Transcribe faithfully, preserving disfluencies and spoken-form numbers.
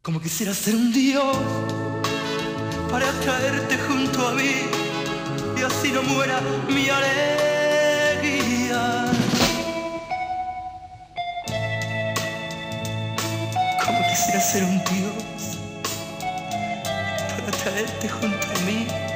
Como quisiera ser un dios para traerte junto a mí y así no muera mi alegría. Como quisiera ser un dios para traerte junto a mí